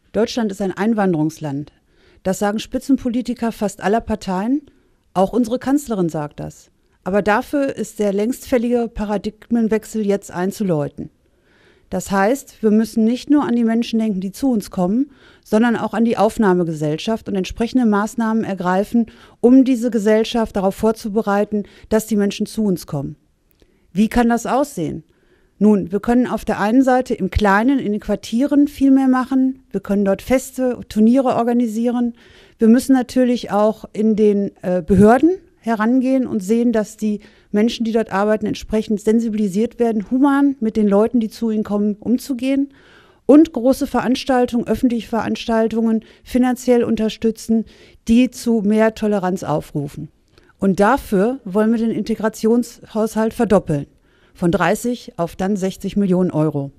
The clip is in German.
Deutschland ist ein Einwanderungsland. Das sagen Spitzenpolitiker fast aller Parteien. Auch unsere Kanzlerin sagt das. Aber dafür ist der längst fällige Paradigmenwechsel jetzt einzuläuten. Das heißt, wir müssen nicht nur an die Menschen denken, die zu uns kommen, sondern auch an die Aufnahmegesellschaft und entsprechende Maßnahmen ergreifen, um diese Gesellschaft darauf vorzubereiten, dass die Menschen zu uns kommen. Wie kann das aussehen? Nun, wir können auf der einen Seite im Kleinen, in den Quartieren viel mehr machen. Wir können dort Feste, Turniere organisieren. Wir müssen natürlich auch in den Behörden herangehen und sehen, dass die Menschen, die dort arbeiten, entsprechend sensibilisiert werden, human mit den Leuten, die zu ihnen kommen, umzugehen und große Veranstaltungen, öffentliche Veranstaltungen finanziell unterstützen, die zu mehr Toleranz aufrufen. Und dafür wollen wir den Integrationshaushalt verdoppeln, von 30 auf dann 60 Millionen Euro.